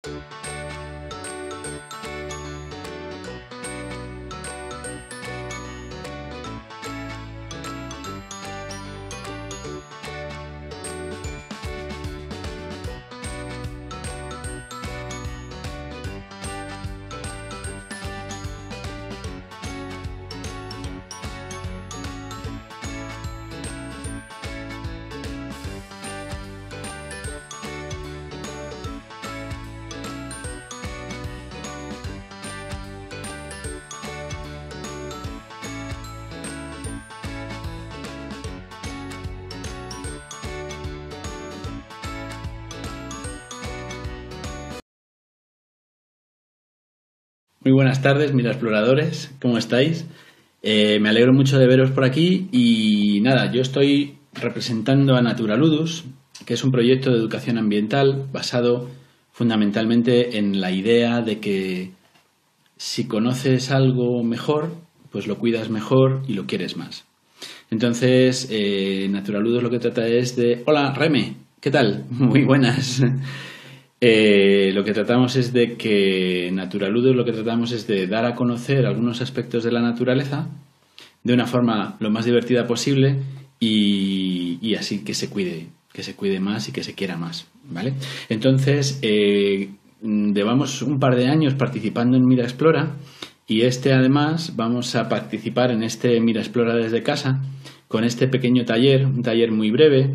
Muy buenas tardes, mis exploradores, ¿cómo estáis? Me alegro mucho de veros por aquí y nada, yo estoy representando a Naturaludus, que es un proyecto de educación ambiental basado fundamentalmente en la idea de que si conoces algo mejor, pues lo cuidas mejor y lo quieres más. Entonces, Naturaludus lo que trata es de... Hola, Reme, ¿qué tal? Muy buenas. Lo que tratamos es de que Naturaludus lo que tratamos es de dar a conocer algunos aspectos de la naturaleza de una forma lo más divertida posible y así que se cuide más y que se quiera más, ¿vale? Entonces, llevamos un par de años participando en Mira Explora y además vamos a participar en este Mira Explora desde casa con este pequeño taller, un taller muy breve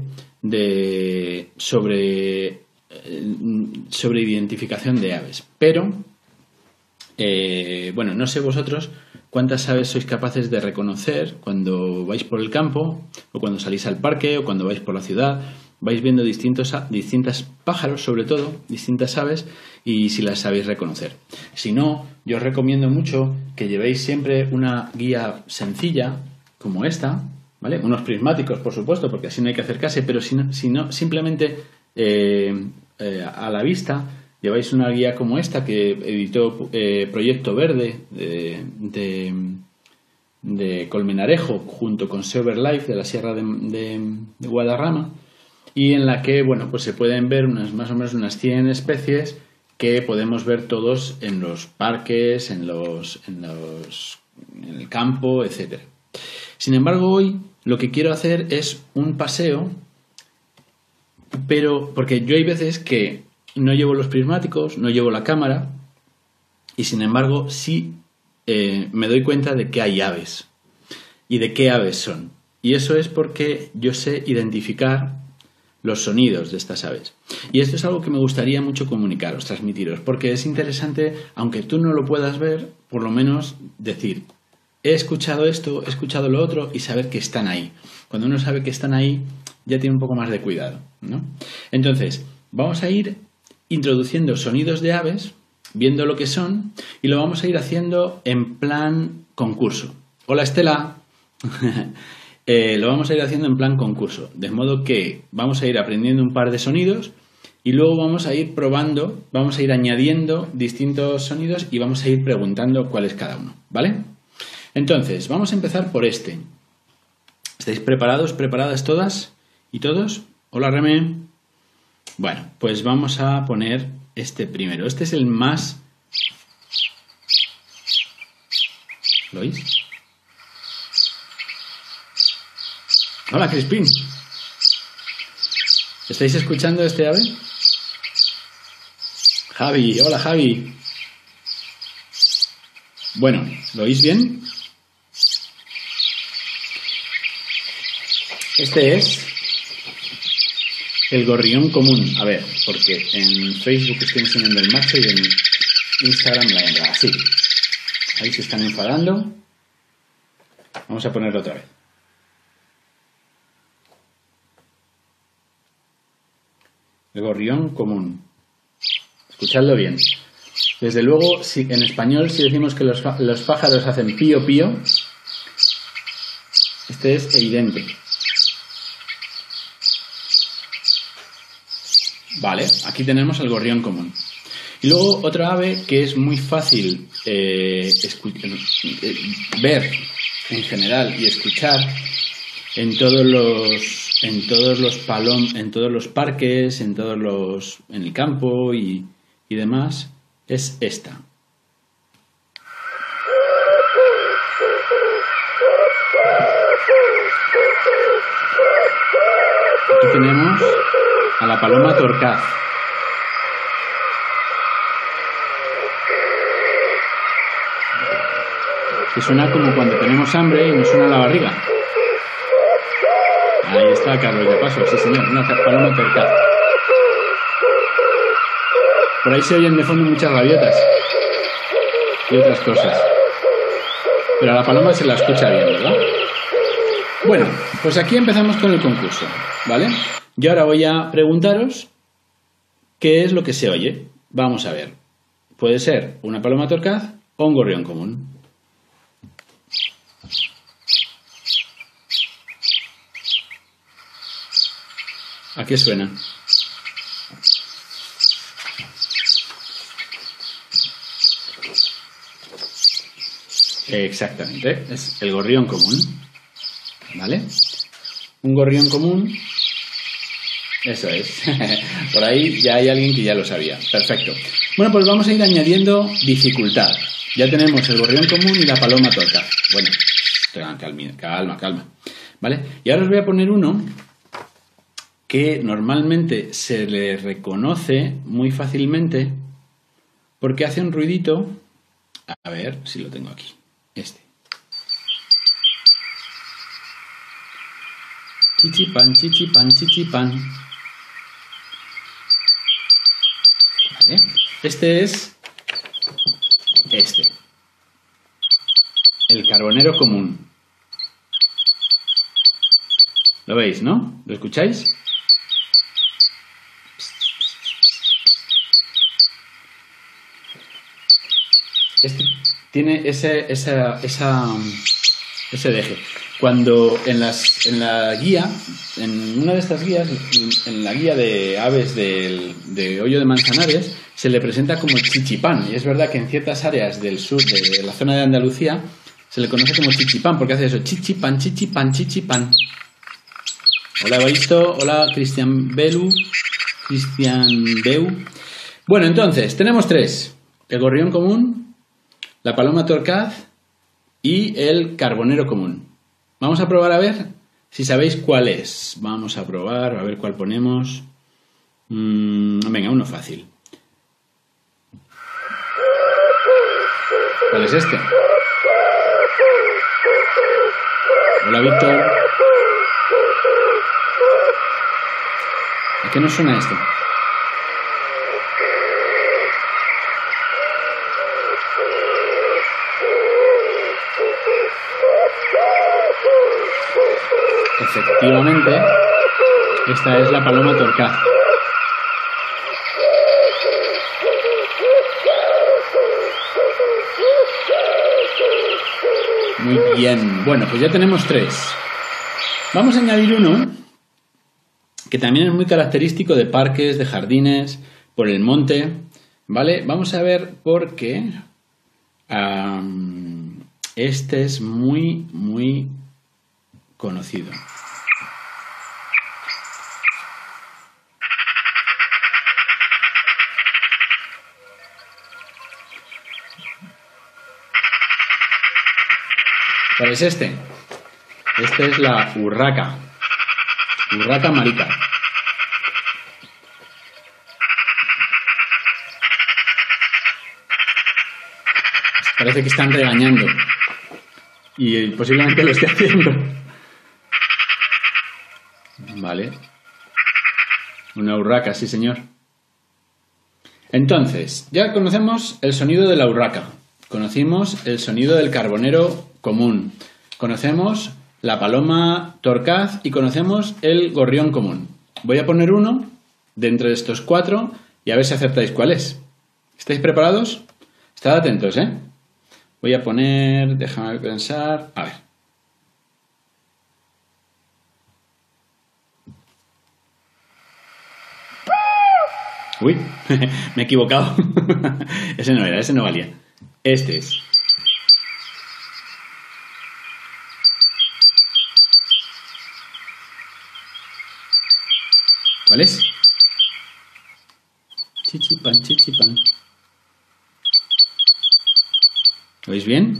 sobre identificación de aves. Pero, bueno, no sé vosotros cuántas aves sois capaces de reconocer cuando vais por el campo o cuando salís al parque o cuando vais por la ciudad. Vais viendo distintos pájaros, sobre todo, distintas aves, y si las sabéis reconocer. Si no, yo os recomiendo mucho que llevéis siempre una guía sencilla como esta, ¿vale? Unos prismáticos, por supuesto, porque así no hay que acercarse, pero si no simplemente a la vista lleváis una guía como esta que editó Proyecto Verde de Colmenarejo junto con Severlife de la Sierra de Guadarrama, y en la que, bueno, pues se pueden ver más o menos unas 100 especies que podemos ver todos en los parques, en el campo, etc. Sin embargo, hoy lo que quiero hacer es un paseo, pero porque yo hay veces que no llevo los prismáticos, no llevo la cámara, y sin embargo sí me doy cuenta de que hay aves y de qué aves son. Y eso es porque yo sé identificar los sonidos de estas aves. Y esto es algo que me gustaría mucho comunicaros, transmitiros, porque es interesante, aunque tú no lo puedas ver, por lo menos decir, he escuchado esto, he escuchado lo otro, y saber que están ahí. Cuando uno sabe que están ahí, ya tiene un poco más de cuidado, ¿no? Entonces, vamos a ir introduciendo sonidos de aves, viendo lo que son, y lo vamos a ir haciendo en plan concurso. Hola, Estela. Lo vamos a ir haciendo en plan concurso, de modo que vamos a ir aprendiendo un par de sonidos y luego vamos a ir probando, vamos a ir añadiendo distintos sonidos y vamos a ir preguntando cuál es cada uno, ¿vale? Entonces, vamos a empezar por este. ¿Estáis preparados, preparadas todas y todos? Hola, Reme. Bueno, pues vamos a poner este primero. Este es el más... ¿Lo oís? Hola, Crispín. ¿Estáis escuchando este ave? Javi, hola Javi. Bueno, ¿lo oís bien? Este es el gorrión común. A ver, porque en Facebook estoy enseñando el macho y en Instagram la hembra. Así. Ahí se están enfadando. Vamos a ponerlo otra vez. El gorrión común. Escuchadlo bien. Desde luego, si, en español, si decimos que los pájaros hacen pío pío, este es evidente. Vale, aquí tenemos el gorrión común. Y luego otra ave que es muy fácil ver en general y escuchar en todos los parques, en el campo y y demás es esta. Aquí tenemos a la paloma torcaz. Que suena como cuando tenemos hambre y nos suena la barriga. Ahí está Carlos de Paso, sí señor, una paloma torcaz. Por ahí se oyen de fondo muchas gaviotas y otras cosas. Pero a la paloma se la escucha bien, ¿verdad? Bueno, pues aquí empezamos con el concurso, ¿vale? Yo ahora voy a preguntaros qué es lo que se oye. Vamos a ver. Puede ser una paloma torcaz o un gorrión común. ¿A qué suena? Exactamente, es el gorrión común, ¿vale? Un gorrión común, eso es. Por ahí ya hay alguien que ya lo sabía. Perfecto. Bueno, pues vamos a ir añadiendo dificultad. Ya tenemos el gorrión común y la paloma torcaz. Bueno, calma. ¿Vale? Y ahora os voy a poner uno que normalmente se le reconoce muy fácilmente porque hace un ruidito. A ver si lo tengo aquí. Este. Chichipan, chichipan, chichipan. ¿Vale? Este es el carbonero común. ¿Lo veis, no? ¿Lo escucháis? Este tiene ese deje. Cuando en la guía, en una de estas guías, en la guía de aves de Hoyo de Manzanares, se le presenta como chichipán. Y es verdad que en ciertas áreas del sur, de la zona de Andalucía, se le conoce como chichipán, porque hace eso, chichipán, chichipán, chichipán. Hola Evaristo, hola Cristian Beu. Bueno, entonces, tenemos tres. El gorrión común, la paloma torcaz y el carbonero común. Vamos a probar a ver si sabéis cuál es. Vamos a probar, a ver cuál ponemos. Venga, uno fácil. ¿Cuál es este? Hola Víctor. ¿A qué nos suena esto? Efectivamente, esta es la paloma torcaz. Muy bien. Bueno, pues ya tenemos tres. Vamos a añadir uno que también es muy característico de parques, de jardines, por el monte, ¿vale? Vamos a ver por qué este es muy, muy conocido. ¿Cuál es este? Este es la urraca. Urraca marica. Parece que están regañando. Y posiblemente lo esté haciendo. Vale. Una urraca, sí señor. Entonces, ya conocemos el sonido de la urraca. Conocimos el sonido del carbonero común. Conocemos la paloma torcaz y conocemos el gorrión común. Voy a poner uno dentro de estos cuatro y a ver si acertáis cuál es. ¿Estáis preparados? Estad atentos, ¿eh? Voy a poner... Déjame pensar... A ver. Uy, me he equivocado. Ese no era, ese no valía. Este es. ¿Cuál es? Chichipan, chichipan. ¿Lo veis bien?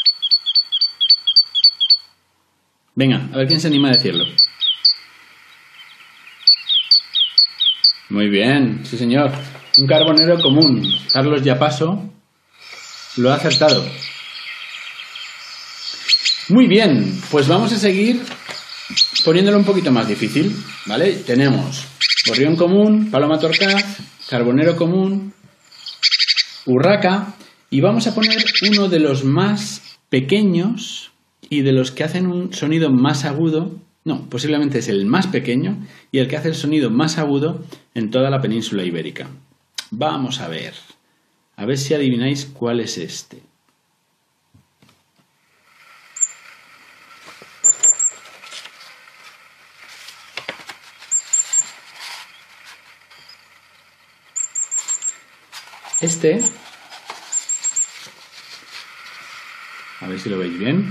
Venga, a ver quién se anima a decirlo. Muy bien, sí señor. Un carbonero común. Carlos Yapaso lo ha acertado. Muy bien, pues vamos a seguir poniéndolo un poquito más difícil, ¿vale? Tenemos gorrión común, paloma torcaz, carbonero común, urraca, y vamos a poner uno de los más pequeños y de los que hacen un sonido más agudo. No, posiblemente es el más pequeño y el que hace el sonido más agudo en toda la península ibérica. Vamos a ver si adivináis cuál es este. Este, a ver si lo veis bien.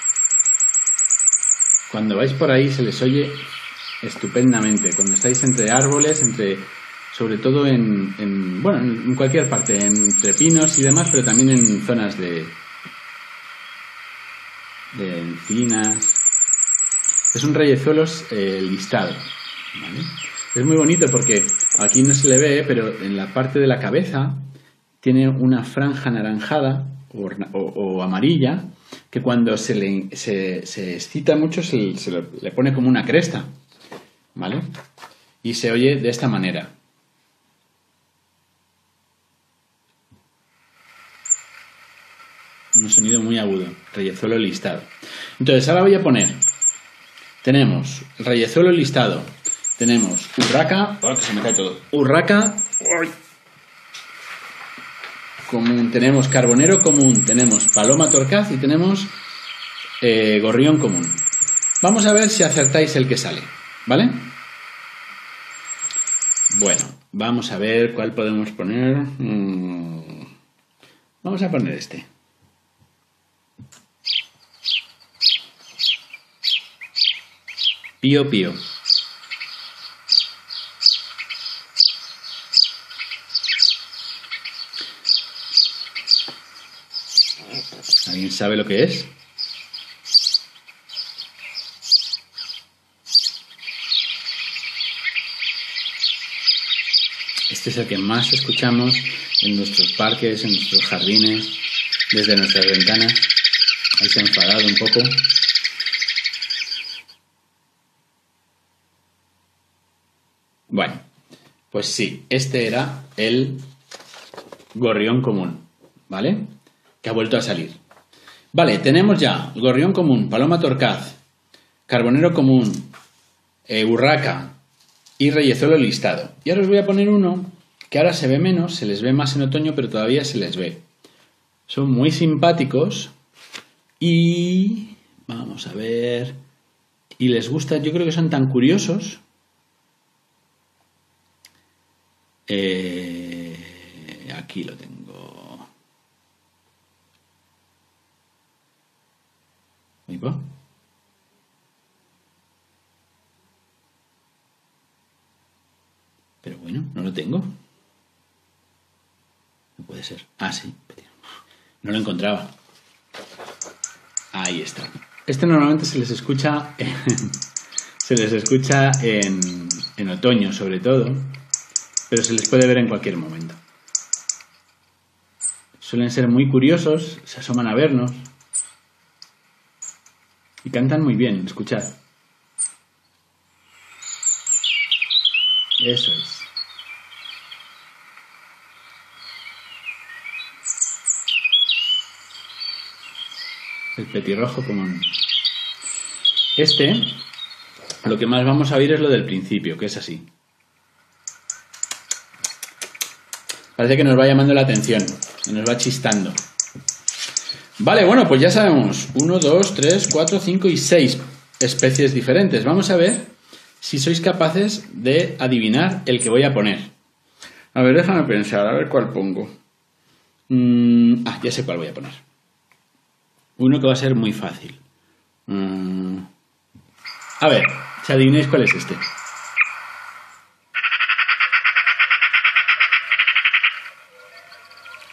Cuando vais por ahí se les oye estupendamente. Cuando estáis entre árboles, sobre todo en cualquier parte, entre pinos y demás, pero también en zonas de encinas. Es un reyezuelos listado, ¿vale? Es muy bonito porque aquí no se le ve, pero en la parte de la cabeza tiene una franja anaranjada o amarilla que cuando se excita mucho le pone como una cresta, ¿vale? Y se oye de esta manera. Un sonido muy agudo, reyezuelo listado. Entonces ahora voy a poner, tenemos reyezuelo listado, tenemos urraca, que se me cae todo, urraca común, tenemos carbonero común, tenemos paloma torcaz y tenemos gorrión común. Vamos a ver si acertáis el que sale, ¿vale? Bueno, vamos a ver cuál podemos poner. Vamos a poner este. Pío, pío. ¿Alguien sabe lo que es? Este es el que más escuchamos en nuestros parques, en nuestros jardines, desde nuestras ventanas. Ahí se ha enfadado un poco. Bueno, pues sí, este era el gorrión común, ¿vale? Que ha vuelto a salir. Vale, tenemos ya el gorrión común, paloma torcaz, carbonero común, urraca y reyezuelo listado. Y ahora os voy a poner uno que ahora se ve menos, se les ve más en otoño, pero todavía se les ve. Son muy simpáticos y vamos a ver. Y les gusta, yo creo que son tan curiosos. Aquí lo tengo. Ahí va. Pero bueno, no lo tengo. No puede ser. Ah, sí. No lo encontraba. Ahí está. Este normalmente se les escucha en otoño, sobre todo, pero se les puede ver en cualquier momento. Suelen ser muy curiosos, se asoman a vernos y cantan muy bien. Escuchad. Eso es. El petirrojo común. Lo que más vamos a oír es lo del principio, que es así. Parece que nos va llamando la atención, que nos va chistando. Vale, bueno, pues ya sabemos. 1, 2, 3, 4, 5 y 6 especies diferentes. Vamos a ver si sois capaces de adivinar el que voy a poner. A ver, déjame pensar, a ver cuál pongo. Ya sé cuál voy a poner. Uno que va a ser muy fácil. A ver, si adivináis cuál es este.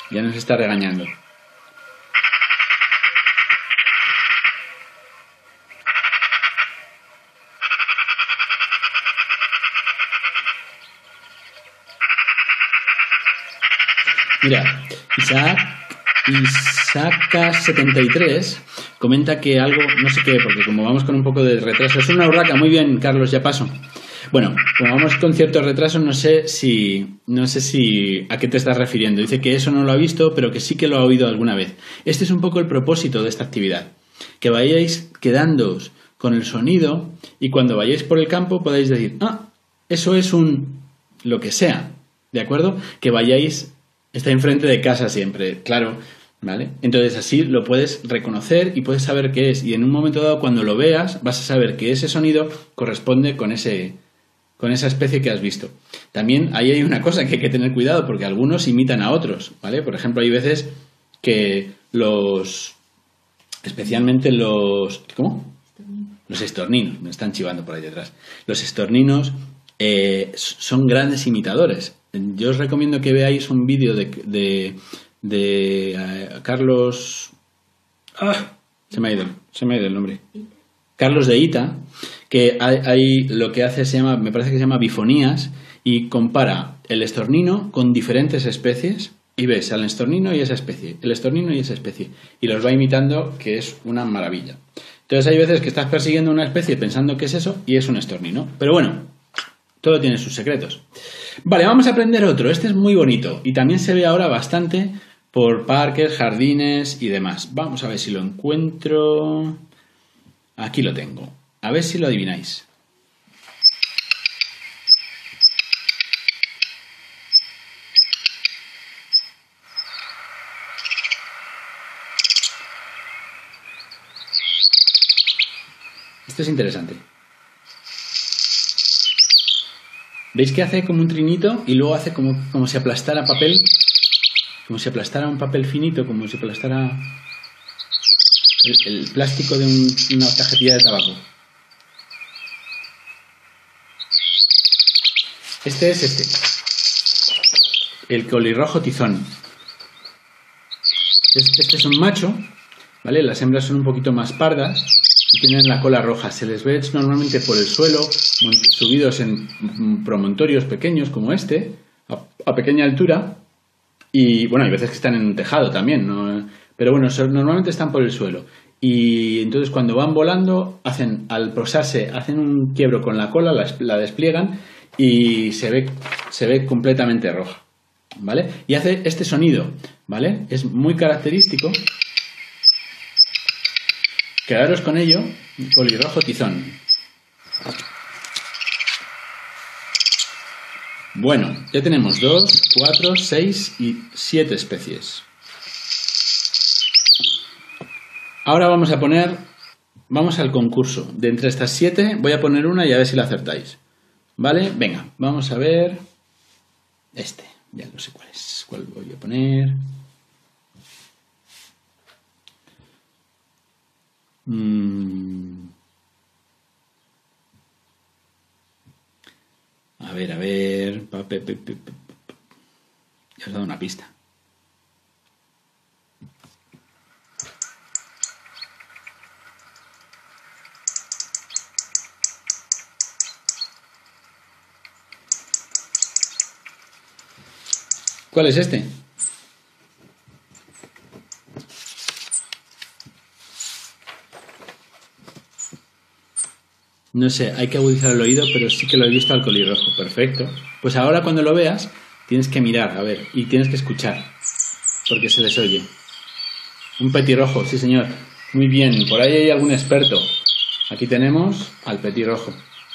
Ya nos está regañando. Mira, Isaac73 comenta que algo, no sé qué, porque como vamos con un poco de retraso, es una urraca. Muy bien, Carlos, ya paso. Bueno, como vamos con cierto retraso, no sé si a qué te estás refiriendo. Dice que eso no lo ha visto, pero que sí que lo ha oído alguna vez. Este es un poco el propósito de esta actividad, que vayáis quedándoos con el sonido y cuando vayáis por el campo podáis decir, eso es un lo que sea, ¿de acuerdo? Que vayáis, está enfrente de casa siempre, claro, ¿vale? Entonces así lo puedes reconocer y puedes saber qué es, y en un momento dado cuando lo veas vas a saber que ese sonido corresponde con esa especie que has visto. También ahí hay una cosa que hay que tener cuidado porque algunos imitan a otros, ¿vale? Por ejemplo, hay veces que especialmente los ¿cómo? Los estorninos, me están chivando por ahí detrás. Los estorninos son grandes imitadores. Yo os recomiendo que veáis un vídeo de Carlos... Se me ha ido el nombre. Carlos de Ita, que hay lo que hace me parece que se llama bifonías, y compara el estornino con diferentes especies y ves al estornino y esa especie, el estornino y esa especie, y los va imitando, que es una maravilla. Entonces hay veces que estás persiguiendo una especie pensando que es eso y es un estornino. Pero bueno, todo tiene sus secretos. Vale, vamos a aprender otro. Este es muy bonito y también se ve ahora bastante por parques, jardines y demás. Vamos a ver si lo encuentro. Aquí lo tengo. A ver si lo adivináis. Esto es interesante. ¿Veis que hace como un trinito y luego hace como si aplastara papel? Como si aplastara un papel finito, como si aplastara el plástico de una cajetilla de tabaco. Este es el colirrojo tizón. Este es un macho, ¿vale? Las hembras son un poquito más pardas y tienen la cola roja. Se les ve normalmente por el suelo, subidos en promontorios pequeños como este, a pequeña altura. Y bueno, hay veces que están en un tejado también, ¿no? Pero bueno, normalmente están por el suelo. Y entonces cuando van volando, al posarse, hacen un quiebro con la cola, la despliegan y se ve completamente roja, ¿vale? Y hace este sonido, ¿vale? Es muy característico. Quedaros con ello, colirrojo tizón. Bueno, ya tenemos 2, 4, 6 y 7 especies. Ahora vamos al concurso. De entre estas 7 voy a poner una y a ver si la acertáis. ¿Vale? Venga, vamos a ver este. Ya no sé cuál es. ¿Cuál voy a poner? A ver. Ya os he dado una pista. ¿Cuál es este? No sé, hay que agudizar el oído, pero sí que lo he visto al colirrojo. Perfecto. Pues ahora cuando lo veas, tienes que mirar, a ver, y tienes que escuchar, porque se les oye. Un petirrojo, sí señor. Muy bien, por ahí hay algún experto. Aquí tenemos al petirrojo.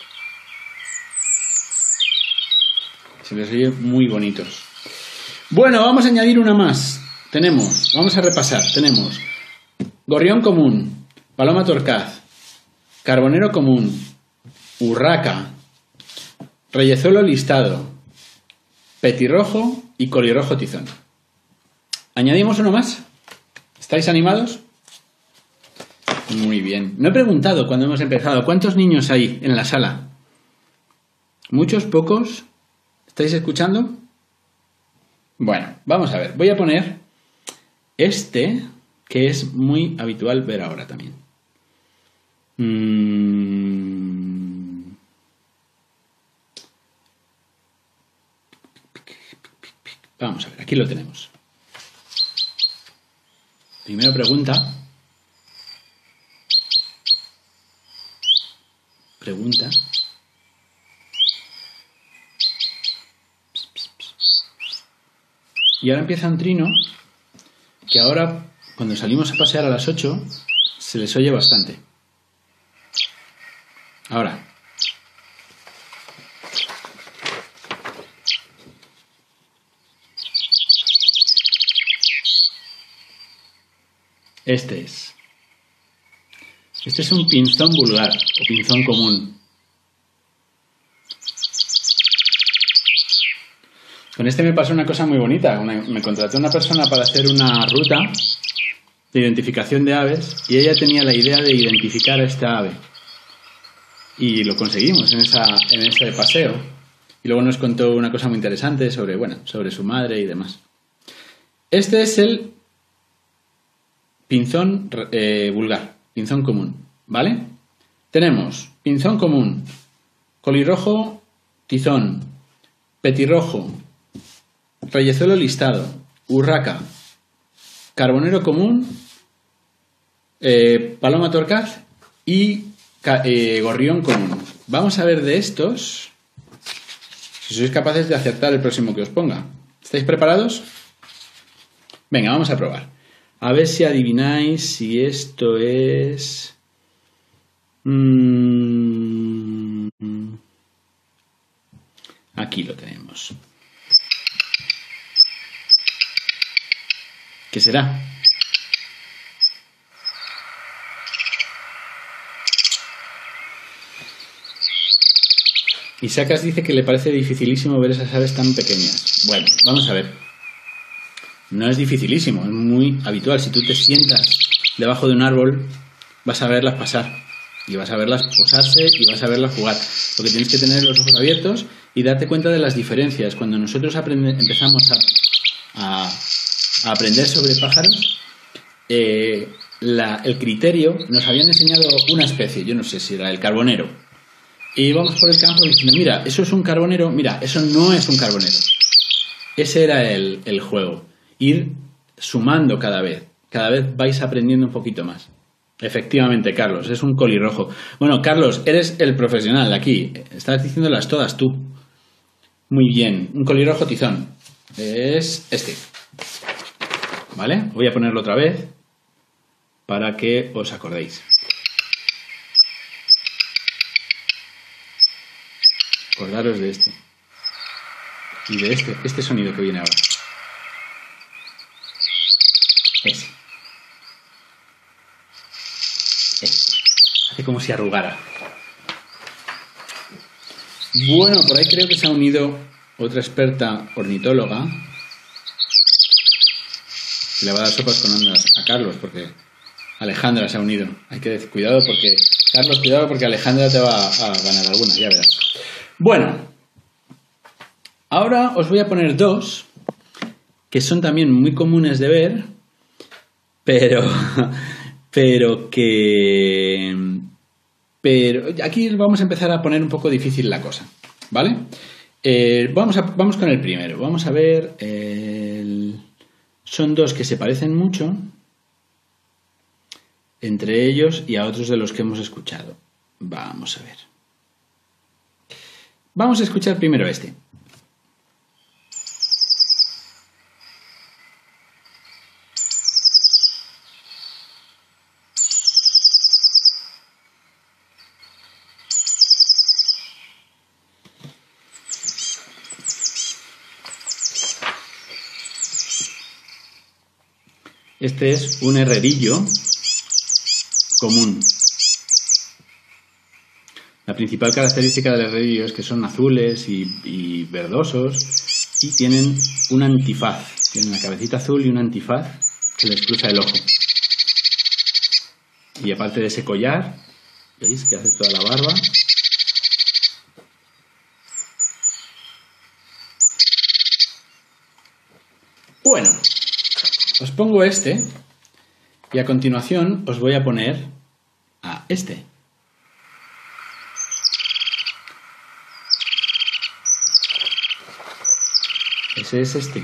Se les oye muy bonitos. Bueno, vamos a añadir una más. Vamos a repasar. Tenemos gorrión común, paloma torcaz, carbonero común, urraca, reyezuelo listado, petirrojo y colirrojo tizón. ¿Añadimos uno más? ¿Estáis animados? Muy bien. No he preguntado cuando hemos empezado. ¿Cuántos niños hay en la sala? ¿Muchos? ¿Pocos? ¿Estáis escuchando? Bueno, vamos a ver. Voy a poner este, que es muy habitual ver ahora también. Vamos a ver, aquí lo tenemos. Primera pregunta. Y ahora empieza un trino que ahora, cuando salimos a pasear a las 8, se les oye bastante. Ahora. Este es un pinzón vulgar o pinzón común. Con este me pasó una cosa muy bonita. Me contrató una persona para hacer una ruta de identificación de aves y ella tenía la idea de identificar a esta ave. Y lo conseguimos en ese paseo. Y luego nos contó una cosa muy interesante sobre su madre y demás. Este es el pinzón vulgar, pinzón común, ¿vale? Tenemos pinzón común, colirrojo, tizón, petirrojo, reyezuelo listado, urraca, carbonero común, paloma torcaz y gorrión común. Vamos a ver de estos, si sois capaces de acertar el próximo que os ponga. ¿Estáis preparados? Venga, vamos a probar. A ver si adivináis si esto es... Aquí lo tenemos. ¿Qué será? Isaac dice que le parece dificilísimo ver esas aves tan pequeñas. Bueno, vamos a ver. No es dificilísimo, es muy habitual. Si tú te sientas debajo de un árbol, vas a verlas pasar. Y vas a verlas posarse y vas a verlas jugar. Lo que tienes que tener los ojos abiertos y darte cuenta de las diferencias. Cuando nosotros empezamos a aprender sobre pájaros, el criterio, nos habían enseñado una especie, yo no sé si era el carbonero. Y íbamos por el campo diciendo, mira, eso es un carbonero, mira, eso no es un carbonero. Ese era el juego. Ir sumando cada vez. Cada vez vais aprendiendo un poquito más. Efectivamente, Carlos, es un colirrojo. Bueno, Carlos, eres el profesional de aquí. Estás diciéndolas todas tú. Muy bien. Un colirrojo tizón. Es este. ¿Vale? Voy a ponerlo otra vez para que os acordéis. Acordaros de este. Y de este sonido que viene ahora. Ese. Hace como si arrugara. Bueno, por ahí creo que se ha unido otra experta ornitóloga que le va a dar sopas con ondas a Carlos, porque Alejandra se ha unido. Hay que decir, cuidado porque Alejandra te va a ganar alguna, ya verás. Bueno, ahora os voy a poner dos que son también muy comunes de ver, pero aquí vamos a empezar a poner un poco difícil la cosa, ¿vale? Vamos con el primero. Vamos a ver. Son dos que se parecen mucho entre ellos y a otros de los que hemos escuchado. Vamos a ver. Vamos a escuchar primero este. Este es un herrerillo común. La principal característica del herrerillo es que son azules y verdosos y tienen un antifaz. Tienen la cabecita azul y un antifaz que les cruza el ojo. Y aparte de ese collar, ¿veis? Que hace toda la barba. Bueno, Os pongo este y a continuación os voy a poner a este. Ese es este.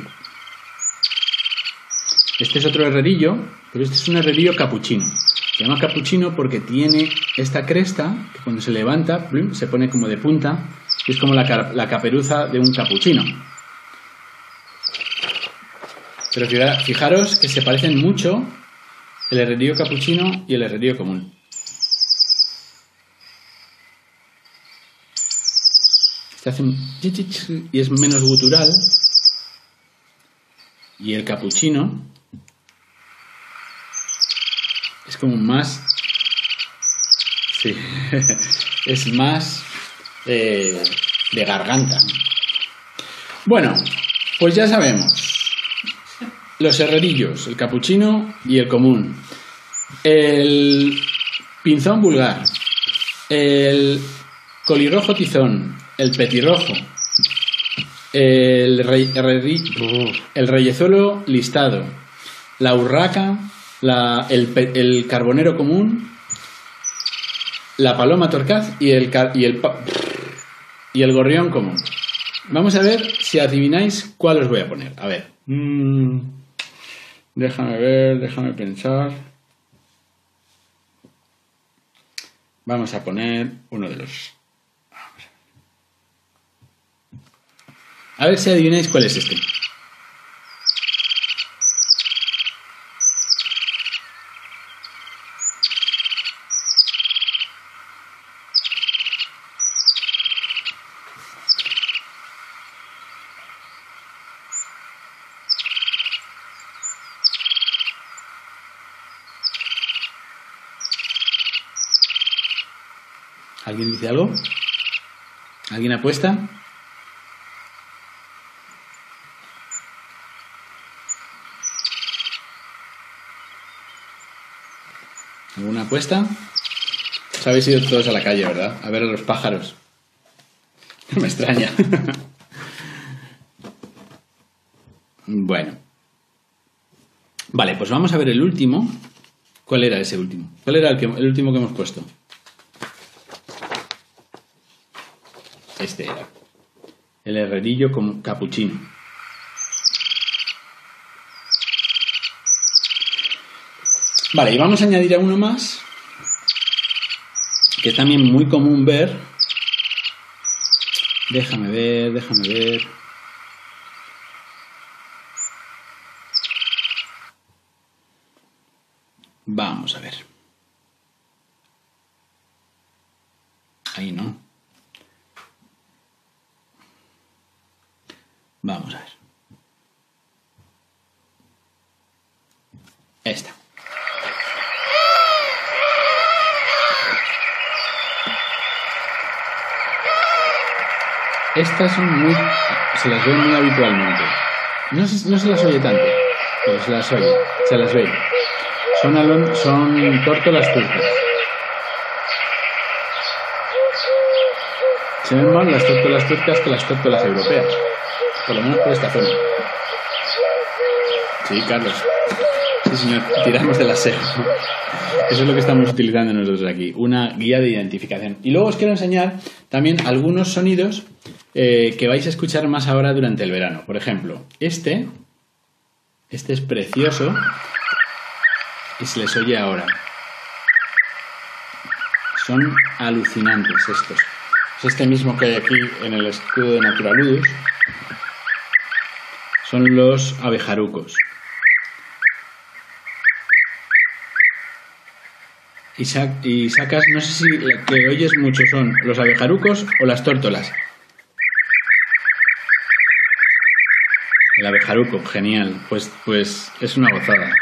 Este es otro herrerillo, pero este es un herrerillo capuchino. Se llama capuchino porque tiene esta cresta que cuando se levanta se pone como de punta y es como la caperuza de un capuchino. Pero fijaros que se parecen mucho el herrerillo capuchino y el herrerillo común. Este hace un y es menos gutural. Y el capuchino es como más... Sí, es más de garganta. Bueno, pues ya sabemos. Los herrerillos, el capuchino y el común. El pinzón vulgar. El colirrojo tizón. El petirrojo. El reyezuelo listado. La urraca. El carbonero común. La paloma torcaz y el gorrión común. Vamos a ver si adivináis cuál os voy a poner. A ver. Déjame ver, déjame pensar. Vamos a poner uno de los... A ver si adivináis cuál es este. ¿Alguien dice algo? ¿Alguien apuesta? ¿Alguna apuesta? Os habéis ido todos a la calle, ¿verdad? A ver a los pájaros. No me extraña. Bueno. Vale, pues vamos a ver el último. ¿Cuál era ese último? ¿Cuál era el último que hemos puesto? Este era. El herrerillo con capuchino. Vale, y vamos a añadir a uno más, que es también muy común ver. Déjame ver. Vamos a ver. Ahí no. Vamos a ver. Esta. Estas son muy... se las ve muy habitualmente. No se las oye tanto, pero se las oye, se las ve. Son tórtolas turcas. Se ven más las tórtolas turcas que las tórtolas europeas. Por lo menos por esta zona. Sí, Carlos. Sí, señor. Tiramos del aseo. Eso es lo que estamos utilizando nosotros aquí. Una guía de identificación. Y luego os quiero enseñar también algunos sonidos que vais a escuchar más ahora durante el verano. Por ejemplo, este es precioso y se les oye ahora. Son alucinantes estos. Es este mismo que hay aquí en el escudo de Naturaludus. Son los abejarucos. Y sacas, no sé si lo que oyes mucho son los abejarucos o las tórtolas. El abejaruco, genial. Pues es una gozada.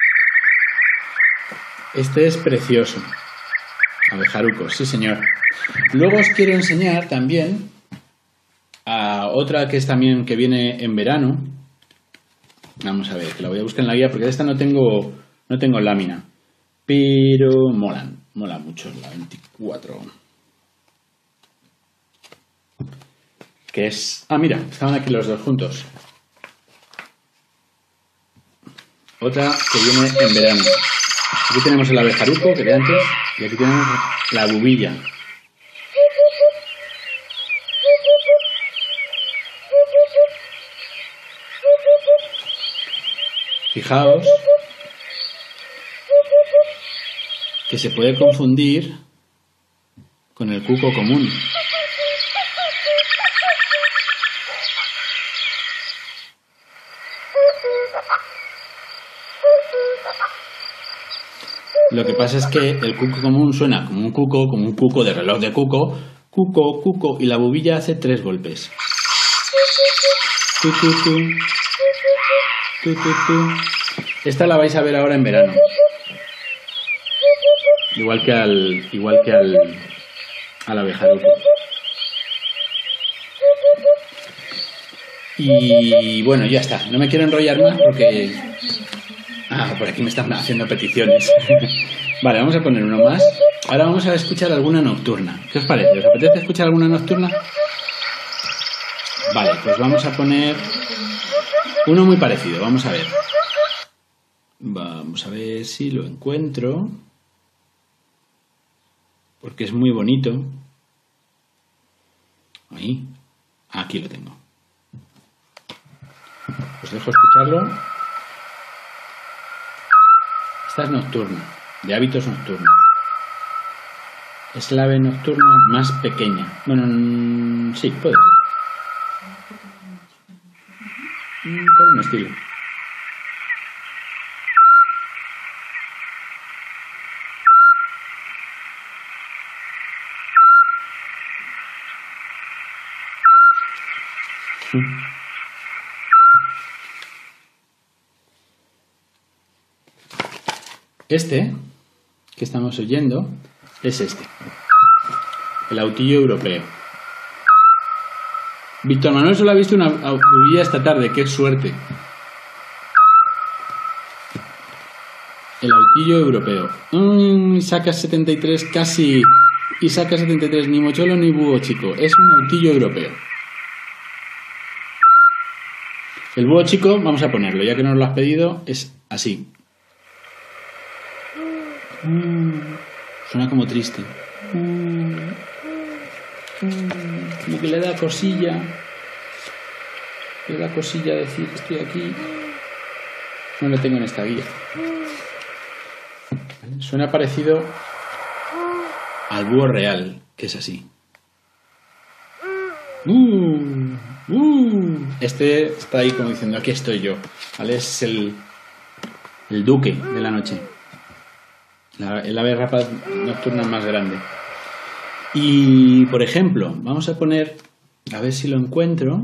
Este es precioso. Abejarucos, sí señor. Luego os quiero enseñar también a otra que es también que viene en verano. Vamos a ver, que la voy a buscar en la guía porque de esta no tengo lámina. Pero mola mucho la 24. Que es... Ah, mira, estaban aquí los dos juntos. Otra que viene en verano. Aquí tenemos el abejaruco, que de antes, y aquí tenemos la bubilla. Fijaos que se puede confundir con el cuco común. Lo que pasa es que el cuco común suena como un cuco de reloj de cuco, cuco, cuco, y la bubilla hace 3 golpes. Tu, tu, tu. Tu, tu, tu. Esta la vais a ver ahora en verano. Igual que al abejaruco. Y bueno, ya está. No me quiero enrollar más porque... por aquí me están haciendo peticiones. Vale, vamos a poner uno más. Ahora vamos a escuchar alguna nocturna. ¿Qué os parece? ¿Os apetece escuchar alguna nocturna? Vale, pues vamos a poner uno muy parecido. Vamos a ver. Vamos a ver si lo encuentro. Porque es muy bonito. Ahí. Aquí lo tengo. Os dejo escucharlo. Esta es nocturna, de hábitos nocturnos. Es la ave nocturna más pequeña. Bueno, sí, puede ser. Por un estilo. Este que estamos oyendo es este, el autillo europeo. Víctor Manuel solo ha visto una bubilla esta tarde, qué suerte. El autillo europeo. Saca 73 casi, y saca 73 ni mocholo ni búho chico, es un autillo europeo. El búho chico, vamos a ponerlo, ya que nos lo has pedido, es así. Suena como triste. Como que le da cosilla. Le da cosilla decir que estoy aquí. No lo tengo en esta guía. Suena parecido al búho real, que es así. Este está ahí como diciendo, aquí estoy yo. ¿Vale? Es el duque de la noche. El ave rapaz nocturna más grande. Y, por ejemplo, vamos a poner, a ver si lo encuentro.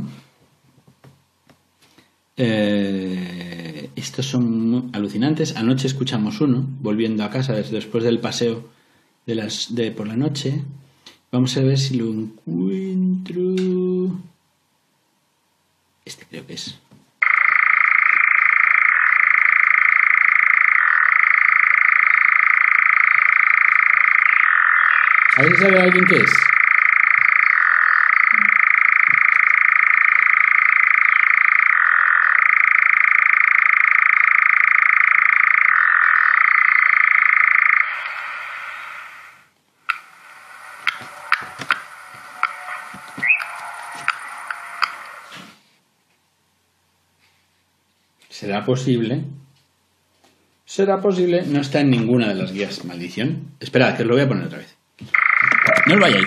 Estos son muy alucinantes. Anoche escuchamos uno, volviendo a casa después del paseo por la noche. Vamos a ver si lo encuentro. Este creo que es. A ver si sabe alguien qué es. ¿Será posible? ¿Será posible? No está en ninguna de las guías. Maldición. Esperad, que os lo voy a poner otra vez. No os vayáis.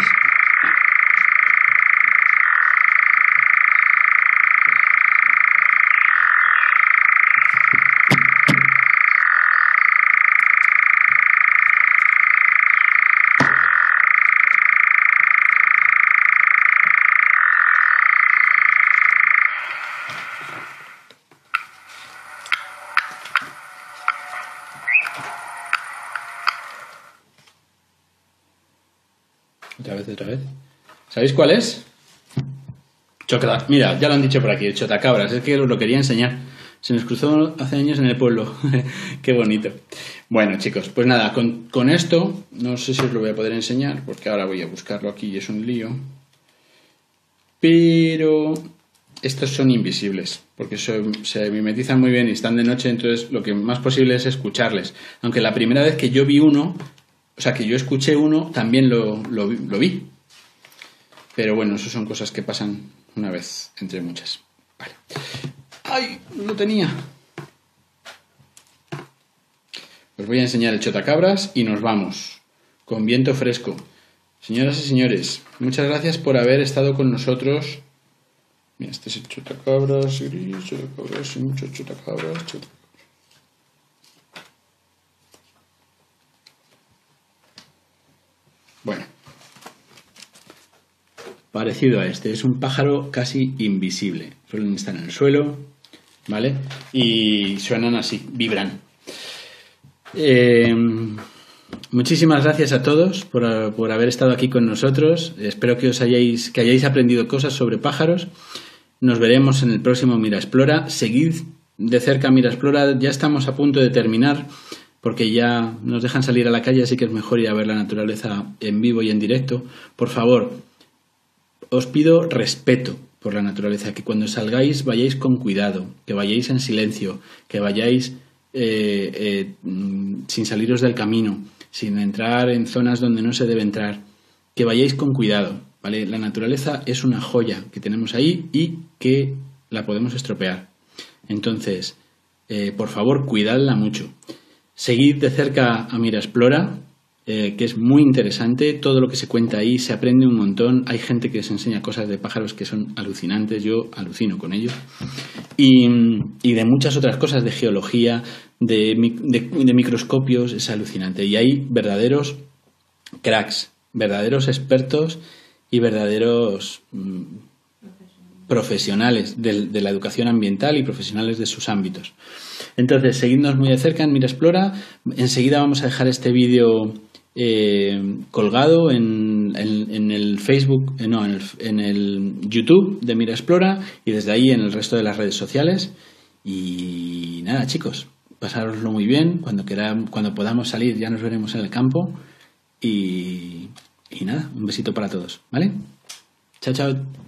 Otra vez. ¿Sabéis cuál es? Mira, ya lo han dicho por aquí, el chotacabras. Es que os lo quería enseñar. Se nos cruzó hace años en el pueblo. Qué bonito. Bueno, chicos, pues nada, con esto, no sé si os lo voy a poder enseñar, porque ahora voy a buscarlo aquí y es un lío. Pero estos son invisibles, porque se mimetizan muy bien y están de noche, entonces lo que más posible es escucharles. Aunque la primera vez que yo vi uno, o sea, que yo escuché uno, también lo vi. Pero bueno, eso son cosas que pasan una vez entre muchas. Vale. ¡Ay! Lo tenía. Os voy a enseñar el chotacabras y nos vamos. Con viento fresco. Señoras y señores, muchas gracias por haber estado con nosotros. Mira, este es el chotacabras gris, chotacabras y muchos chotacabras. Bueno, parecido a este, es un pájaro casi invisible. Suelen estar en el suelo, ¿vale? Y suenan así, vibran. Muchísimas gracias a todos por haber estado aquí con nosotros. Espero que hayáis aprendido cosas sobre pájaros. Nos veremos en el próximo Miraexplora. Seguid de cerca Miraexplora. Ya estamos a punto de terminar porque ya nos dejan salir a la calle, así que es mejor ir a ver la naturaleza en vivo y en directo. Por favor, os pido respeto por la naturaleza, que cuando salgáis vayáis con cuidado, que vayáis en silencio, que vayáis sin saliros del camino, sin entrar en zonas donde no se debe entrar, que vayáis con cuidado, ¿vale? La naturaleza es una joya que tenemos ahí y que la podemos estropear. Entonces, por favor, cuidadla mucho. Seguid de cerca a Miraexplora, que es muy interesante. Todo lo que se cuenta ahí, se aprende un montón. Hay gente que os enseña cosas de pájaros que son alucinantes. Yo alucino con ellos. Y de muchas otras cosas, de geología, de microscopios, es alucinante. Y hay verdaderos cracks, verdaderos expertos y verdaderos profesionales de la educación ambiental y profesionales de sus ámbitos. Entonces, seguidnos muy de cerca en Miraexplora. Enseguida vamos a dejar este vídeo colgado en el Facebook, en el YouTube de Miraexplora y desde ahí en el resto de las redes sociales. Y nada, chicos, pasároslo muy bien. Cuando podamos salir ya nos veremos en el campo. Y nada, un besito para todos, ¿vale? Chao, chao.